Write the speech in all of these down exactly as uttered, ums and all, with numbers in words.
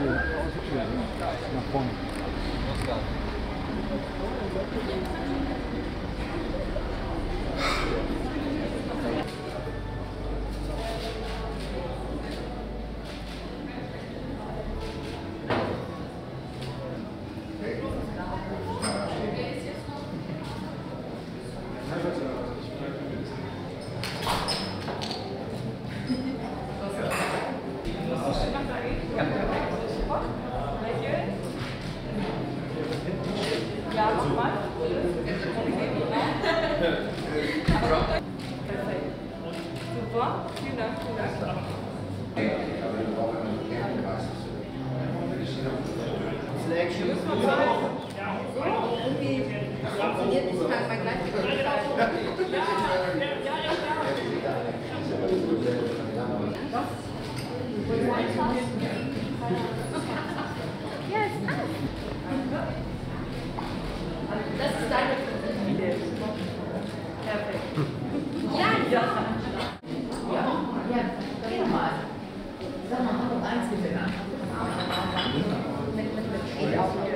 nach vorne. Ja, nochmal. Super, vielen Dank, vielen Dank. Selection. So, irgendwie funktioniert nicht mal mein Gleichgewicht. Das ist deine Idee. Perfekt. Ja, ja. Ja, ja, geh mal. Sag mal, Hamburg eins Gewinner. Mit, mit, mit Schuld auch noch.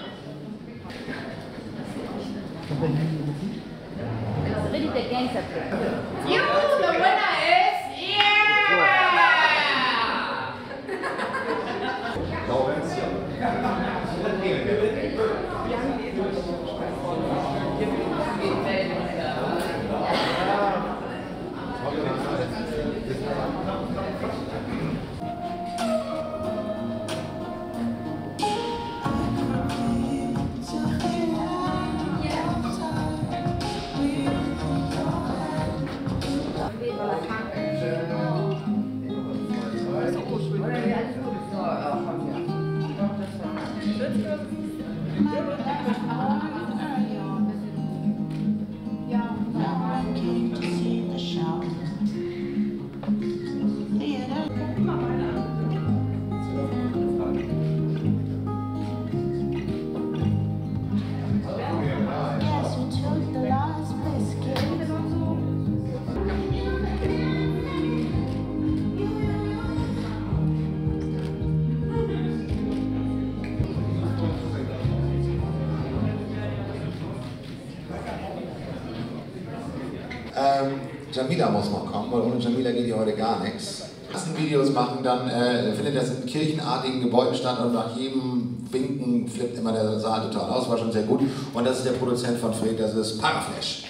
It's really the gangster thing. You, the winner is, yeah! Ähm, Jamila muss noch kommen, weil ohne Jamila geht hier heute gar nichts. Die ersten Videos machen, dann äh, findet das in kirchenartigen Gebäuden statt und nach jedem Winken flippt immer der Saal total aus, war schon sehr gut. Und das ist der Produzent von Fred, das ist Paraflash.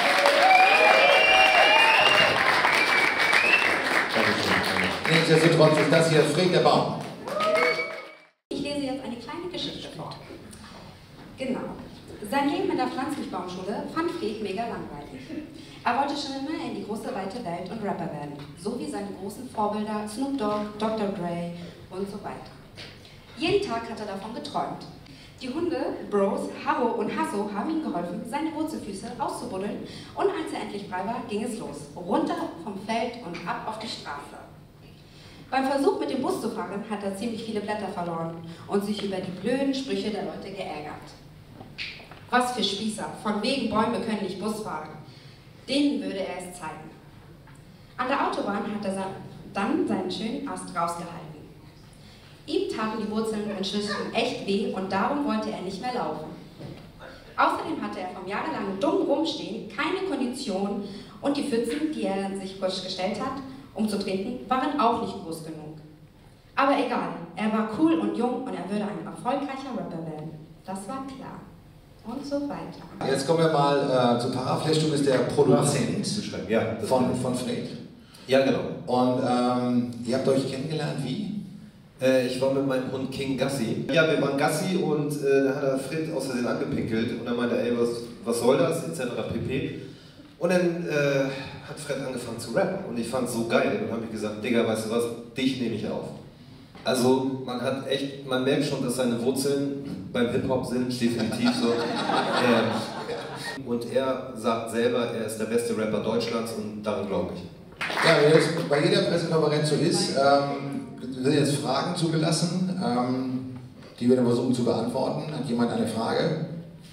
Nichtsdestotrotz ist das hier Fred der Baum. Ich lese jetzt eine kleine Geschichte vor. Genau. Sein Leben in der Pflanzlich-Baumschule fand Fred mega langweilig. Er wollte schon immer in die große weite Welt und Rapper werden, so wie seine großen Vorbilder Snoop Dogg, Doktor Dre und so weiter. Jeden Tag hat er davon geträumt. Die Hunde, Bros, Harro und Hasso haben ihm geholfen, seine Wurzelfüße auszubuddeln, und als er endlich frei war, ging es los. Runter vom Feld und ab auf die Straße. Beim Versuch, mit dem Bus zu fahren, hat er ziemlich viele Blätter verloren und sich über die blöden Sprüche der Leute geärgert. Was für Spießer, von wegen Bäume können nicht Bus fahren. Denen würde er es zeigen. An der Autobahn hat er dann seinen schönen Ast rausgehalten. Ihm taten die Wurzeln inzwischen echt weh und darum wollte er nicht mehr laufen. Außerdem hatte er vom jahrelangen dumm Rumstehen keine Kondition und die Pfützen, die er sich frisch gestellt hat, um zu trinken, waren auch nicht groß genug. Aber egal, er war cool und jung und er würde ein erfolgreicher Rapper werden. Das war klar. Und so weiter. Jetzt kommen wir mal äh, zu Paraflash. Du bist der Produzent ja, von, von Fred. Ja, genau. Und ähm, ihr habt euch kennengelernt wie? Äh, ich war mit meinem Hund King Gassi. Ja, wir waren Gassi und äh, da hat er Fred aus Versehen angepinkelt und dann meinte er, ey, was, was soll das, et cetera pp. Und dann äh, hat Fred angefangen zu rappen und ich fand es so geil und habe ich gesagt, Digga, weißt du was, dich nehme ich auf. Also man hat echt, man merkt schon, dass seine Wurzeln beim Hip-Hop sind, definitiv so. ähm, und er sagt selber, er ist der beste Rapper Deutschlands und daran glaube ich. Ja, wie das bei jeder Pressekonferenz so ist, ähm, sind jetzt Fragen zugelassen, ähm, die wir dann versuchen zu beantworten. Hat jemand eine Frage?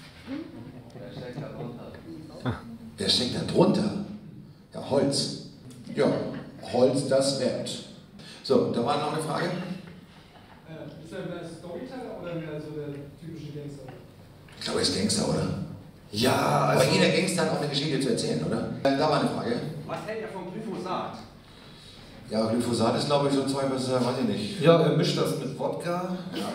Wer steckt da drunter? Ja, Holz. Ja, Holz, das rappt. So, da war noch eine Frage. Ist er mehr Storyteller oder mehr so der typische Gangster? Ich glaube, er ist Gangster, oder? Ja, also... Aber jeder Gangster hat auch eine Geschichte zu erzählen, oder? Äh, da war eine Frage. Was hält er vom Glyphosat? Ja, Glyphosat ist, glaube ich, so ein Zeug, was, äh, weiß ich nicht. Ja, er mischt das mit Wodka.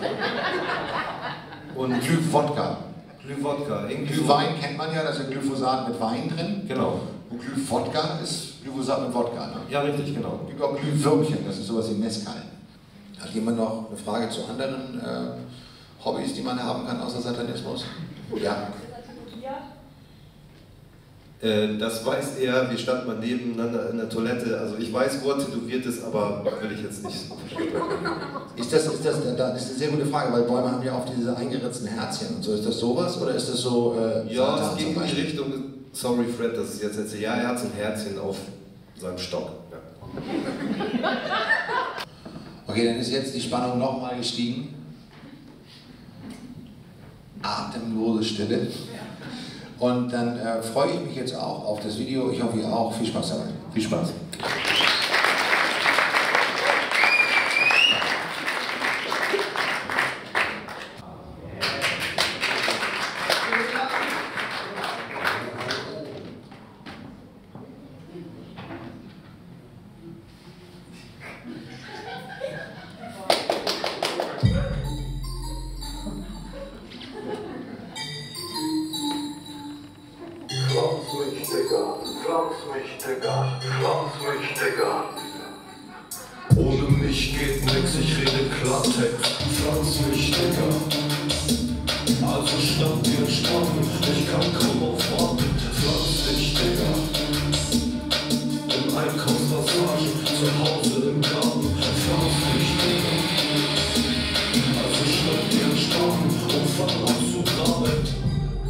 Und Glühwodka. Glühwodka. Glühwein kennt man ja, da ist ja Glyphosat mit Wein drin. Genau. Und Glühwodka ist Glyphosat mit Wodka. Ne? Ja, richtig, genau. Es gibt auch Glühwürmchen, das ist sowas wie Mezcal. Hat jemand noch eine Frage zu anderen äh, Hobbys, die man haben kann, außer Satanismus? Ja. Äh, das weiß er, wir standen mal nebeneinander in der Toilette. Also ich weiß, wo er tätowiert ist, aber will ich jetzt nicht so Ist das, ist das, das ist eine sehr gute Frage, weil Bäume haben ja oft diese eingeritzten Herzchen und so. Ist das sowas oder ist das so äh, Ja, Satan es geht zum in die Beispiel? Richtung, sorry Fred, dass ich jetzt erzähle. Ja, er hat so ein Herzchen auf seinem Stock. Ja. Okay, dann ist jetzt die Spannung nochmal gestiegen. Atemlose Stille. Und dann äh, freue ich mich jetzt auch auf das Video. Ich hoffe, ihr auch. Viel Spaß dabei. Viel Spaß. Pflanz mich, Digga, pflanz mich, Digga, pflanz mich, Digga. Ohne mich geht nix, ich rede Klartext. Pflanz mich, Digga. Also schnapp dir einen Spaten, ich kann kaum aufwarten. Pflanz dich, Digga. Im Einkaufspassage, zu Hause im Garten. Pflanz mich, Digga. Also schnapp dir einen Spaten und fang an zu graben.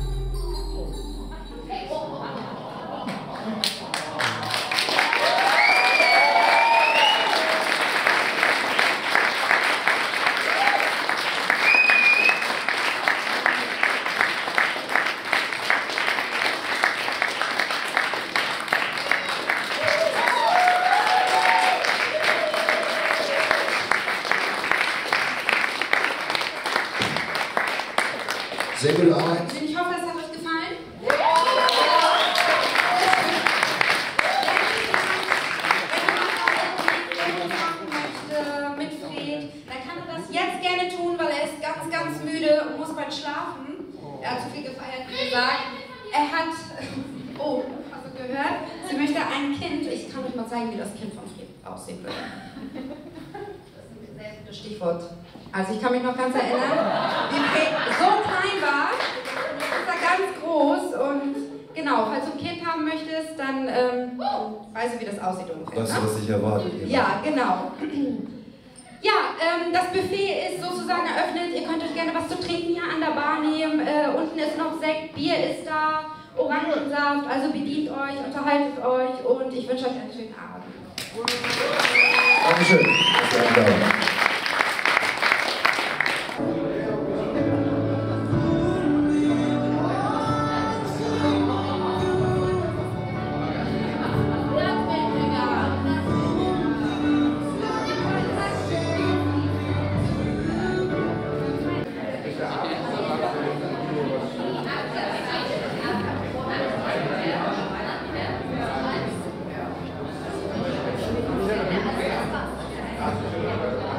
Sehr gute Arbeit. Ich hoffe, es hat euch gefallen. Mit Fred, dann kann er das jetzt gerne tun, weil er ist ganz, ganz müde und muss bald schlafen. Er hat zu viel gefeiert, wie gesagt. Er hat, oh, hast du gehört? Sie möchte ein Kind. Ich kann euch mal zeigen, wie das Kind von Fred aussehen würde. Das ist ein sehr gutes Stichwort. Also ich kann mich noch ganz erinnern, wie Fred so klein war. Jetzt ist er ganz groß und genau, falls du ein Kind haben möchtest, dann ähm, weißt du, wie das aussieht ungefähr. Weißt du, Ne? was ich erwarte? Ja, genau. Ja, ähm, das Buffet ist sozusagen eröffnet. Ihr könnt euch gerne was zu trinken hier an der Bar nehmen. Äh, unten ist noch Sekt, Bier ist da, Orangensaft. Also bedient euch, unterhaltet euch und ich wünsche euch einen schönen Abend. Dankeschön. Danke. Ja.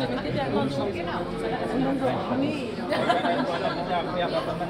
das geht ja immer schon. Genau. Und dann so, nee. Ja, aber man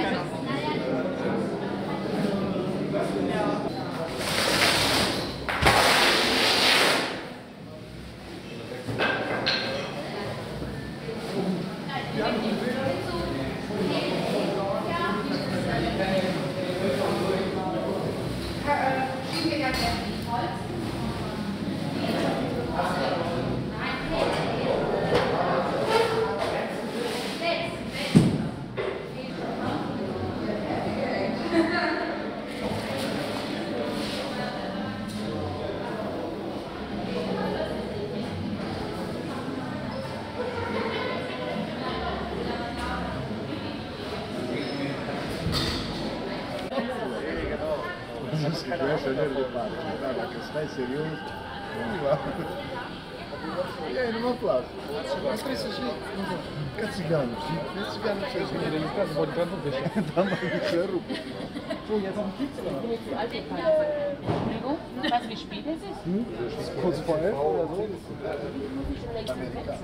E aí, numa placa. Mas para isso, que cigano, que cigano fez isso? Ele está de volta no peixe. Está mais certo. Foi já tão fixo. Entschuldigung, weißt du, wie spät es ist? Kurz vor elf oder so. Amerika.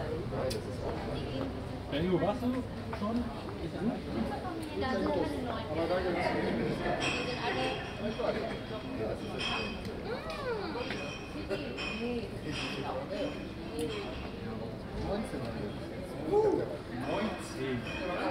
Wenn du warst du schon? Da sind keine neuen. neunzehn.